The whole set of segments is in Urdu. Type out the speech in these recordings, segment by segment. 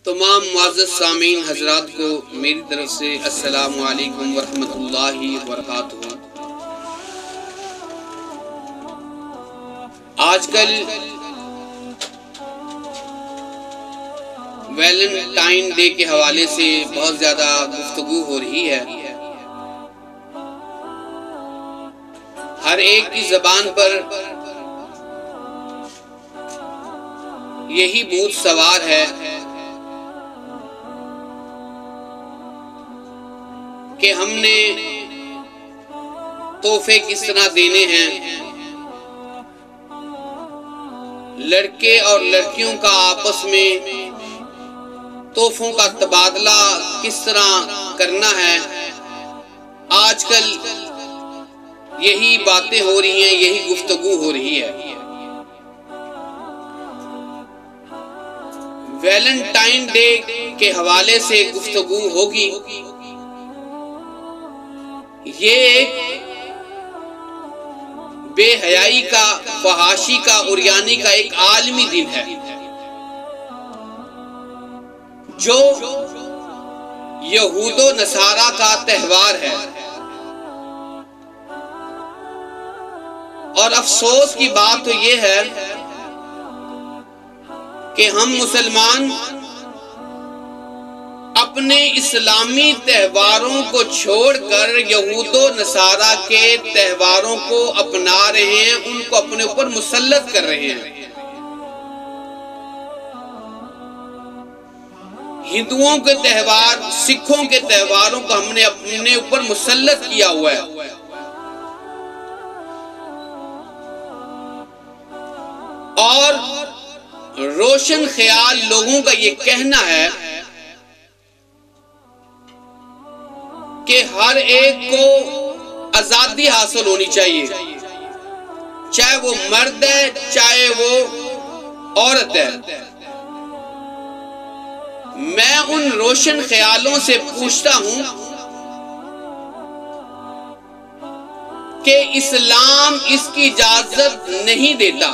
تمام معزز سامعین حضرات کو میری طرف سے السلام علیکم ورحمۃ اللہ وبرکاتہ۔ آج کل ویلنٹائن ڈے کے حوالے سے بہت زیادہ گفتگو ہو رہی ہے۔ ہر ایک کی زبان پر یہی بوت سوار ہے کہ ہم نے تحفے کس طرح دینے ہیں، لڑکے اور لڑکیوں کا آپس میں تحفوں کا تبادلہ کس طرح کرنا ہے۔ آج کل یہی باتیں ہو رہی ہیں، یہی گفتگو ہو رہی ہے۔ ویلنٹائن ڈے کے حوالے سے گفتگو ہوگی۔ یہ ایک بے حیائی کا، فحاشی کا، عریانی کا ایک عالمی دن ہے جو یہود و نصارہ کا تہوار ہے۔ اور افسوس کی بات تو یہ ہے کہ ہم مسلمان اپنے اسلامی تہواروں کو چھوڑ کر یہود و نصارہ کے تہواروں کو اپنا رہے ہیں، ان کو اپنے اوپر مسلط کر رہے ہیں۔ ہندوؤں کے تہوار، سکھوں کے تہواروں کو ہم نے اپنے اوپر مسلط کیا ہوا ہے۔ اور روشن خیال لوگوں کا یہ کہنا ہے کہ ہر ایک کو آزادی حاصل ہونی چاہیے، چاہے وہ مرد ہے چاہے وہ عورت ہے۔ میں ان روشن خیالوں سے پوچھتا ہوں کہ اسلام اس کی اجازت نہیں دیتا۔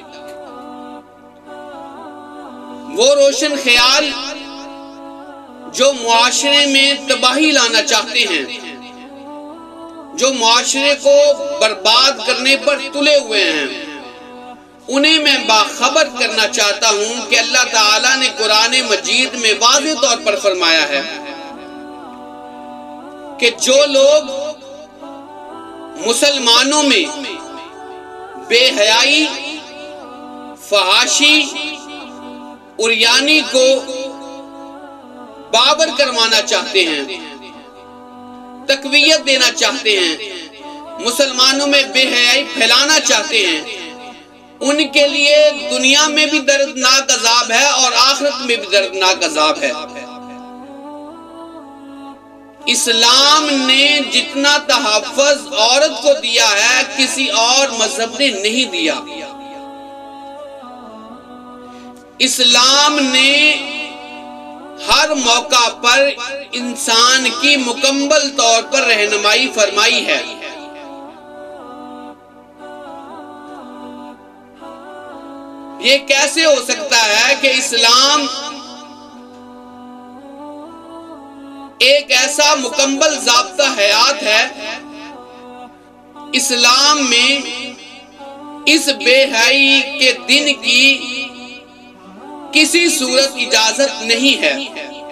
وہ روشن خیال جو معاشرے میں تباہی لانا چاہتے ہیں، جو معاشرے کو برباد کرنے پر تلے ہوئے ہیں، انہیں میں باخبر کرنا چاہتا ہوں کہ اللہ تعالیٰ نے قرآن مجید میں واضح طور پر فرمایا ہے کہ جو لوگ مسلمانوں میں بے حیائی، فحاشی، عریانی کو بابر کروانا چاہتے ہیں، تقویت دینا چاہتے ہیں، مسلمانوں میں بے حیائی پھیلانا چاہتے ہیں، ان کے لیے دنیا میں بھی دردناک عذاب ہے اور آخرت میں بھی دردناک عذاب ہے۔ اسلام نے جتنا تحفظ عورت کو دیا ہے کسی اور مذہب نے نہیں دیا۔ اسلام نے ہر موقع پر انسان کی مکمل طور پر رہنمائی فرمائی ہے۔ یہ کیسے ہو سکتا ہے کہ اسلام ایک ایسا مکمل ضابطہ حیات ہے، اسلام میں اس بے حیائی کے دن کی کسی صورت اجازت نہیں ہے۔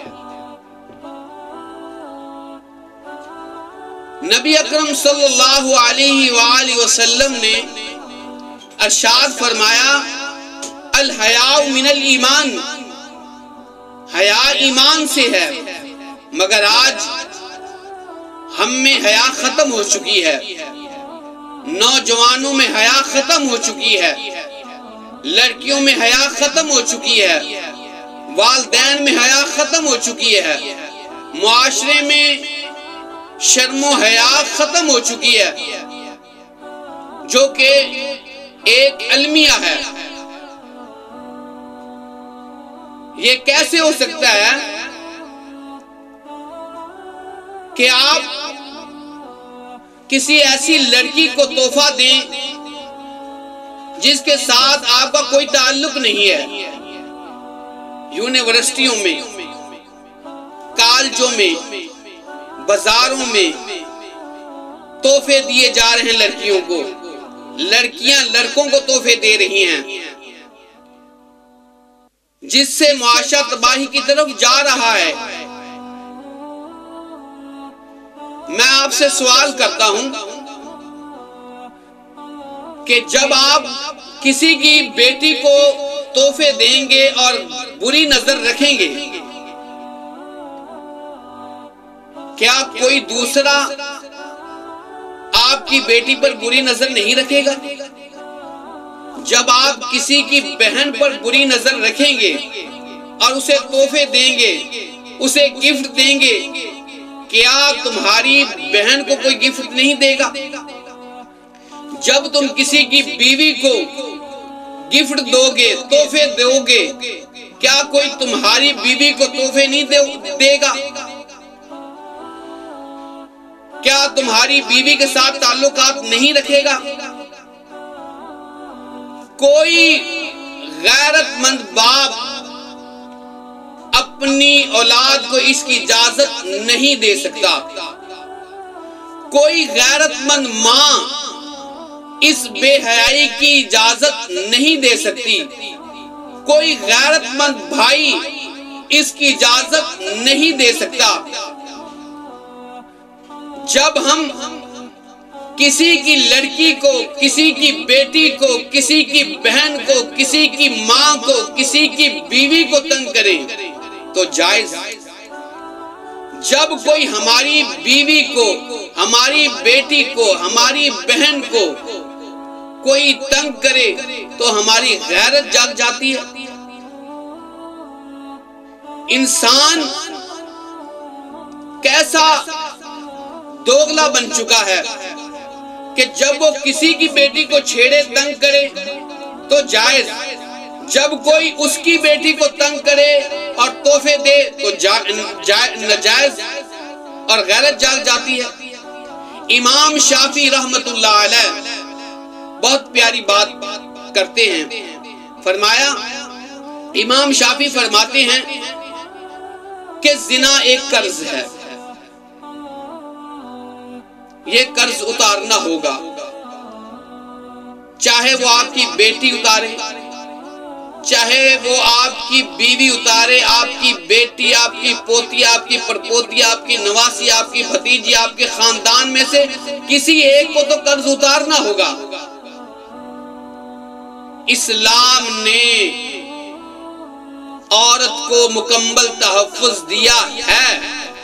نبی اکرم صلی اللہ علیہ وآلہ وسلم نے ارشاد فرمایا، الحیاء من الایمان، حیا ایمان سے ہے، مگر آج ہم میں حیا ختم ہو چکی ہے، نوجوانوں میں حیا ختم ہو چکی ہے، لڑکیوں میں حیا ختم ہو چکی ہے، والدین میں حیا ختم ہو چکی ہے، معاشرے میں شرم و حیا ختم ہو چکی ہے، جو کہ ایک المیہ ہے۔ یہ کیسے ہو سکتا ہے کہ آپ کسی ایسی لڑکی کو تحفہ دیں جس کے ساتھ آپ کا کوئی تعلق نہیں ہے، یونیورسٹیوں میں، کالجوں میں، بازاروں میں تحفے دیے جا رہے ہیں لڑکیوں کو، لڑکیاں لڑکوں کو تحفے دے رہی ہیں، جس سے معاشرہ تباہی کی طرف جا رہا ہے۔ میں آپ سے سوال کرتا ہوں کہ جب آپ کسی کی بیٹی کو تحفے دیں گے اور بری نظر رکھیں گے، کیا کوئی دوسرا آپ کی بیٹی پر بری نظر نہیں رکھے گا؟ جب آپ کسی کی بہن پر بری نظر رکھیں گے اور اسے تحفے دیں گے، اسے گفٹ دیں گے، کیا تمہاری بہن کو کوئی گفٹ نہیں دے گا؟ جب تم کسی کی بیوی کو گفٹ دو گے، تحفے دو گے، کیا کوئی تمہاری بیوی کو تحفے نہیں دے گا؟ کیا تمہاری بیوی کے ساتھ تعلقات نہیں رکھے گا؟ کوئی غیرت مند باپ اپنی اولاد کو اس کی اجازت نہیں دے سکتا، کوئی غیرت مند ماں اس بے حیائی کی اجازت نہیں دے سکتی، کوئی غیرت مند بھائی اس کی اجازت نہیں دے سکتا۔ جب ہم کسی کی لڑکی کو، کسی کی بیٹی کو، کسی کی بہن کو، کسی کی ماں کو، کسی کی بیوی کو تنگ کریں تو جائز۔ جب کوئی ہماری بیوی کو، ہماری بیٹی کو، ہماری بہن کو کوئی تنگ کرے تو ہماری غیرت جاگ جاتی ہے۔ انسان کیسا دوغلا بن چکا ہے کہ جب وہ کسی کی بیٹی کو چھیڑے، تنگ کرے تو جائز، جب کوئی اس کی بیٹی کو تنگ کرے اور تحفے دے تو ناجائز اور غیرت جاگ جاتی ہے۔ امام شافعی رحمت اللہ علیہ بہت پیاری بات کرتے ہیں، فرمایا، امام شافعی فرماتے ہیں کہ زنا ایک قرض ہے، یہ قرض اتارنا ہوگا، چاہے وہ آپ کی بیٹی اتارے، چاہے وہ آپ کی بیوی اتارے، آپ کی بیٹی، آپ کی پوتی، آپ کی پڑپوتی، آپ کی نواسی، آپ کی بھتیجی، آپ کے خاندان میں سے کسی ایک کو تو قرض اتارنا ہوگا۔ اسلام نے عورت کو مکمل تحفظ دیا ہے۔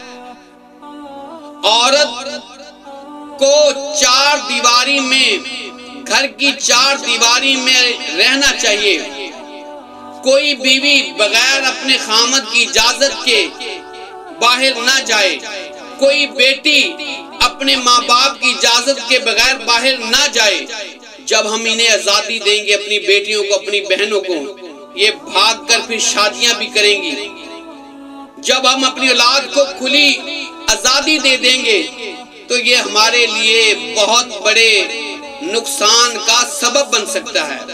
عورت کو چار دیواری میں، گھر کی چار دیواری میں رہنا چاہیے۔ کوئی بیوی بغیر اپنے خامد کی اجازت کے باہر نہ جائے، کوئی بیٹی اپنے ماں باپ کی اجازت کے بغیر باہر نہ جائے۔ جب ہم انہیں آزادی دیں گے، اپنی بیٹیوں کو، اپنی بہنوں کو، یہ بھاگ کر پھر شادیاں بھی کریں گی۔ جب ہم اپنی اولاد کو کھلی آزادی دے دیں گے تو یہ ہمارے لیے بہت بڑے نقصان کا سبب بن سکتا ہے۔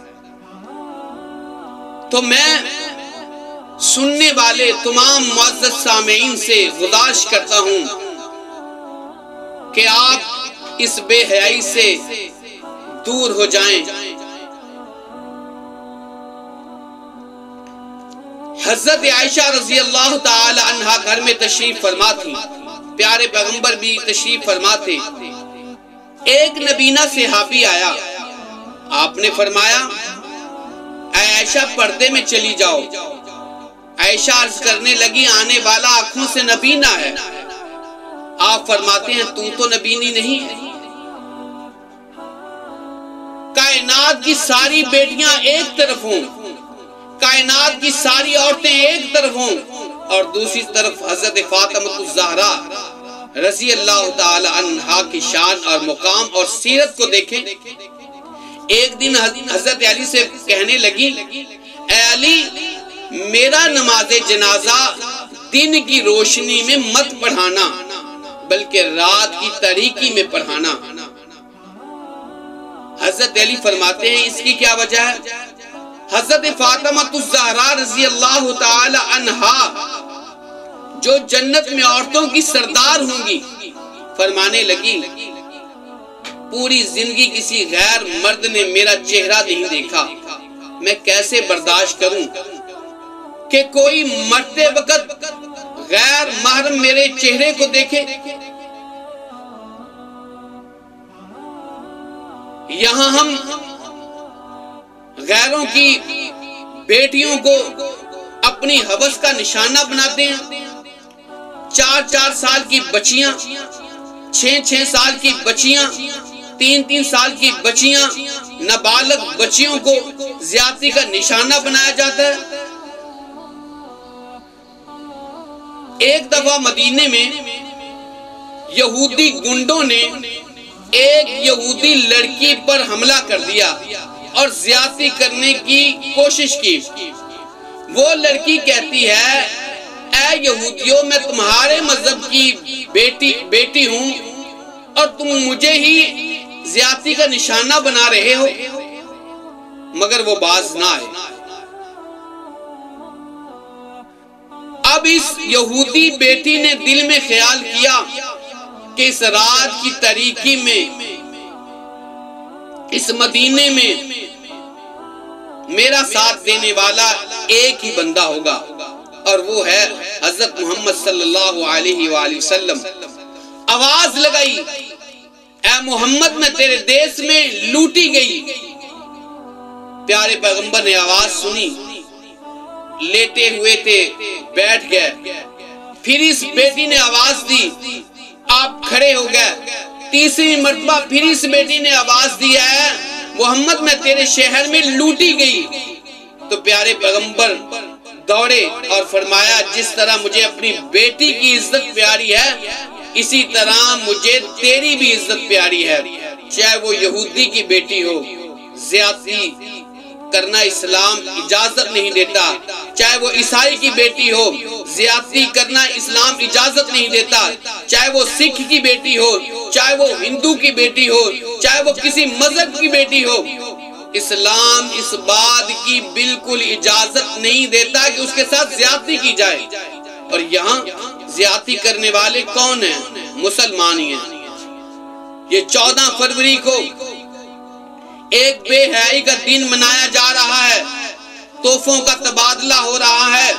تو میں سننے والے تمام معزز سامعین سے گزارش کرتا ہوں کہ آپ اس بے حیائی سے دور ہو جائیں۔ حضرت عائشہ رضی اللہ تعالی عنہا گھر میں تشریف فرما تھی، پیارے پیغمبر بھی تشریف فرما تھے۔ ایک نبینا صحابی آیا، آپ نے فرمایا، اے عائشہ پردے میں چلی جاؤ۔ عائشہ عرض کرنے لگی، آنے والا آنکھوں سے نبینا ہے۔ آپ فرماتے ہیں، تو نبینی نہیں ہے۔ کائنات کی ساری بیٹیاں ایک طرف ہوں، کائنات کی ساری عورتیں ایک طرف ہوں، اور دوسری طرف حضرت فاطمہ الزہرا رضی اللہ تعالی عنہا کی شان اور مقام اور سیرت کو دیکھیں۔ ایک دن حضرت علی سے کہنے لگی، اے علی، میرا نماز جنازہ دن کی روشنی میں مت پڑھانا، بلکہ رات کی تاریکی میں پڑھانا۔ حضرت علی فرماتے ہیں، اس کی کیا وجہ ہے؟ حضرت فاطمہ الزہرا رضی اللہ تعالی عنہا جو جنت میں عورتوں کی سردار ہوں گی، فرمانے لگی پوری زندگی کسی غیر مرد نے میرا چہرہ نہیں دیکھا، میں کیسے برداشت کروں کہ کوئی مرتے وقت غیر محرم میرے چہرے کو دیکھے۔ یہاں ہم غیروں کی بیٹیوں کو اپنی ہوس کا نشانہ بناتے ہیں۔ 4 سال کی بچیاں، 6 سال کی بچیاں، 3 سال کی بچیاں، نابالغ بچیوں کو زیادتی کا نشانہ بنایا جاتا ہے۔ ایک دفعہ مدینے میں یہودی گنڈوں نے ایک یہودی لڑکی پر حملہ کر دیا اور زیادتی کرنے کی کوشش کی۔ وہ لڑکی کہتی ہے اے یہودیوں، میں تمہارے مذہب کی بیٹی ہوں اور تم مجھے ہی زیادتی کا نشانہ بنا رہے ہو، مگر وہ باز نہ آئے۔ اب اس یہودی بیٹی نے دل میں خیال کیا کہ اس رات کی تاریکی میں، اس مدینے میں میرا ساتھ دینے والا ایک ہی بندہ ہوگا، اور وہ ہے حضرت محمد صلی اللہ علیہ وآلہ وسلم۔ آواز لگائی اے محمد، میں تیرے دیس میں لوٹی گئی۔ پیارے پیغمبر نے آواز سنی، لیٹے ہوئے تھے، بیٹھ گئے۔ پھر اس بیٹی نے آواز دی، آپ کھڑے ہو گئے۔ تیسری مرتبہ پھر اس بیٹی نے آواز دی ہے محمد، میں تیرے شہر میں لوٹی گئی۔ تو پیارے پیغمبر دوڑے اور فرمایا جس طرح مجھے اپنی بیٹی کی عزت پیاری ہے، اسی طرح مجھے تیری بھی عزت پیاری ہے۔ چاہے وہ یہودی کی بیٹی ہو، زیادتی کرنا اسلام اجازت نہیں دیتا۔ چاہے وہ عیسائی کی بیٹی ہو، زیادتی کرنا اسلام اجازت نہیں دیتا۔ چاہے وہ سکھ کی بیٹی ہو، چاہے وہ ہندو کی بیٹی ہو، چاہے وہ کسی مذہب کی بیٹی ہو، اسلام اس بات کی بالکل اجازت نہیں دیتا کہ اس کے ساتھ زیادتی کی جائے۔ اور یہاں زیادتی کرنے والے کون ہیں؟ مسلمان ہی ہیں۔ یہ 14 فروری کو ایک بے حیائی کا دن منایا جا رہا ہے، تحفوں کا تبادلہ ہو رہا ہے۔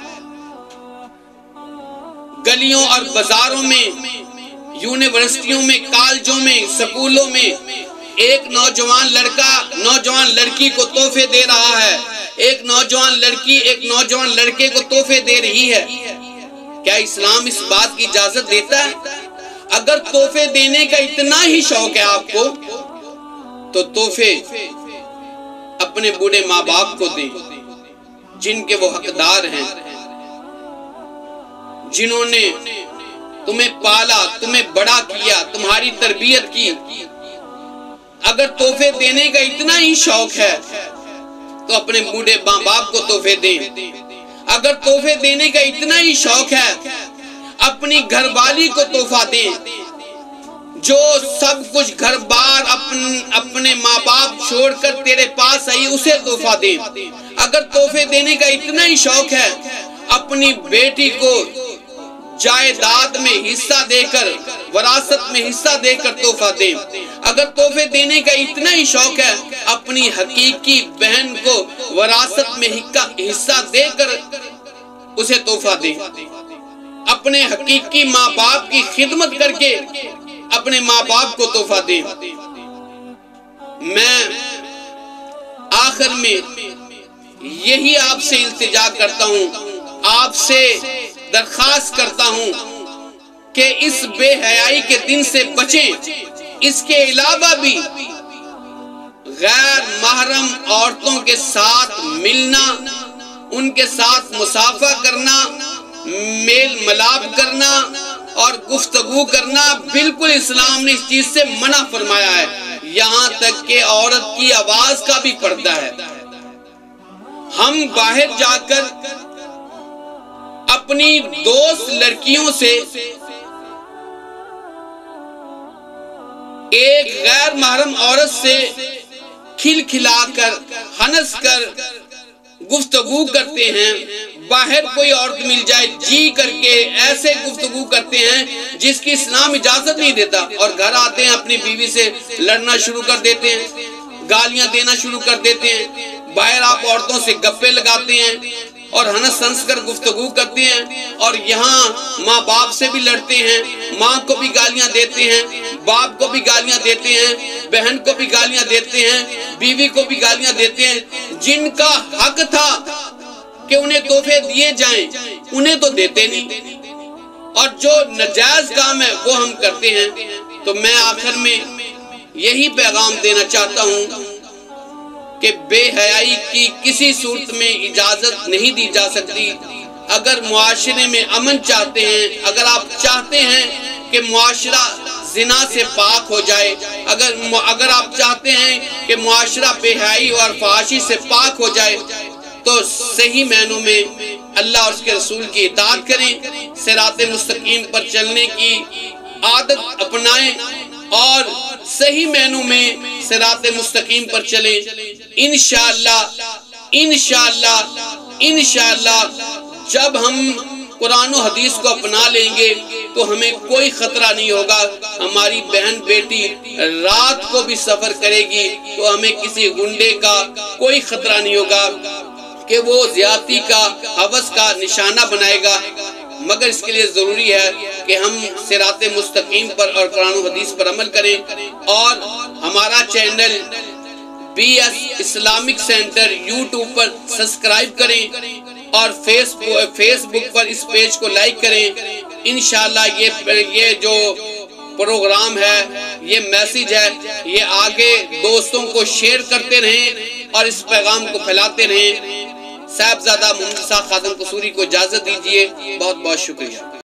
گلیوں اور بازاروں میں، یونیورسٹیوں میں، کالجوں میں، سکولوں میں ایک نوجوان لڑکا نوجوان لڑکی کو تحفے دے رہا ہے، ایک نوجوان لڑکی ایک نوجوان لڑکے کو تحفے دے رہی ہے۔ کیا اسلام اس بات کی اجازت دیتا ہے؟ اگر تحفے دینے کا اتنا ہی شوق ہے آپ کو تو تحفے اپنے بوڑھے ماں باپ کو دیں، جن کے وہ حقدار ہیں، جنہوں نے تمہیں پالا، تمہیں بڑا کیا، تمہاری تربیت کی۔ اگر تحفے دینے کا اتنا ہی شوق ہے تو اپنے بوڑھے ماں باپ کو تحفے دیں۔ اگر تحفے دینے کا اتنا ہی شوق ہے اپنی گھر والی کو تحفہ دیں، جو سب کچھ گھر بار اپنے ماں باپ چھوڑ کر تیرے پاس آئی، اسے تحفہ دیں۔ اگر تحفے دینے کا اتنا ہی شوق ہے اپنی بیٹی کو جائیداد میں حصہ دے کر، وراثت میں حصہ دے کر تحفہ دیں۔ اگر تحفے دینے کا اتنا ہی شوق ہے اپنی حقیقی بہن کو وراثت میں حصہ دے کر اسے تحفہ دیں۔ اپنے حقیقی ماں باپ کی خدمت کر کے اپنے ماں باپ کو تحفہ دیں۔ میں آخر میں یہی آپ سے التجا کرتا ہوں، آپ سے درخواست کرتا ہوں کہ اس بے حیائی کے دن سے بچیں۔ اس کے علاوہ بھی غیر محرم عورتوں کے ساتھ ملنا، ان کے ساتھ مصافحہ کرنا، میل ملاپ کرنا اور گفتگو کرنا، بالکل اسلام نے اس چیز سے منع فرمایا ہے۔ یہاں تک کہ عورت کی آواز کا بھی پردہ ہے۔ ہم باہر جا کر اپنی دوست لڑکیوں سے ایک غیر محرم عورت سے کھل کھلا کر، ہنس کر گفتگو کرتے ہیں، باہر کوئی عورت مل جائے جی کر کے ایسے گفتگو کرتے ہیں جس کی اسلام اجازت نہیں دیتا، اور گھر آتے ہیں اپنی بیوی سے لڑنا شروع کر دیتے ہیں، گالیاں دینا شروع کر دیتے ہیں، باہر آپ عورتوں سے گپے لگاتے ہیں اور ہنس ہنس کر گفتگو کرتے ہیں، اور یہاں ماں باپ سے بھی لڑتے ہیں، ماں کو بھی گالیاں دیتے ہیں، باپ کو بھی گالیاں دیتے ہیں، بہن کو بھی گالیاں دیتے ہیں، بیوی کو بھی گالیاں دیتے ہیں۔ جن کا حق تھا کہ انہیں تحفے دیے جائیں انہیں تو دیتے نہیں، اور جو ناجائز کام ہے وہ ہم کرتے ہیں۔ تو میں آخر میں یہی پیغام دینا چاہتا ہوں کہ بے حیائی کی کسی صورت میں اجازت نہیں دی جا سکتی۔ اگر معاشرے میں امن چاہتے ہیں، اگر آپ چاہتے ہیں کہ معاشرہ زنا سے پاک ہو جائے، اگر آپ چاہتے ہیں کہ معاشرہ بے حیائی اور فحاشی سے پاک ہو جائے، تو صحیح معنوں میں اللہ اور اس کے رسول کی اطاعت کریں، صراط مستقیم پر چلنے کی عادت اپنائیں اور صحیح معنوں میں صراط مستقیم پر چلیں۔ انشاءاللہ جب ہم قرآن و حدیث کو اپنا لیں گے تو ہمیں کوئی خطرہ نہیں ہوگا۔ ہماری بہن بیٹی رات کو بھی سفر کرے گی تو ہمیں کسی گنڈے کا کوئی خطرہ نہیں ہوگا کہ وہ زیادتی کا ہوس کا نشانہ بنائے گا، مگر اس کے لیے ضروری ہے کہ ہم صراط مستقیم پر اور قرآن و حدیث پر عمل کریں، اور ہمارا channel B S Islamic centre YouTube پر سبسکرائب کریں اور فیس بک پر اس پیج کو لائک کریں۔ انشاءاللہ یہ جو پروگرام ہے، یہ میسیج ہے، یہ آگے دوستوں کو شیئر کرتے رہیں اور اس پیغام کو پھیلاتے رہیں۔ صاحبزادہ محمد اسحاق خادم قصوری کو اجازت دیجیے، بہت بہت شکریہ۔